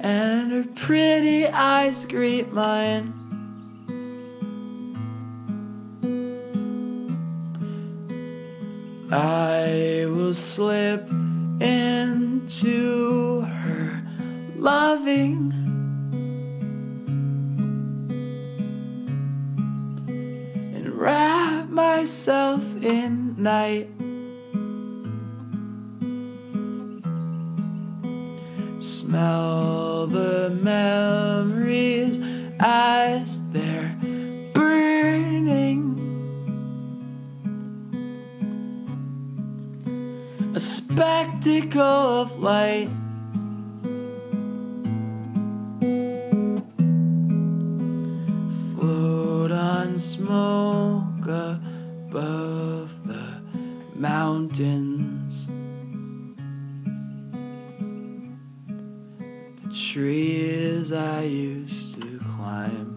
and her pretty eyes greet mine. I will slip into her loving and wrap myself in night. Smell the memories as they're burning. A spectacle of light. Float on smoke above the mountains. The trees I used to climb.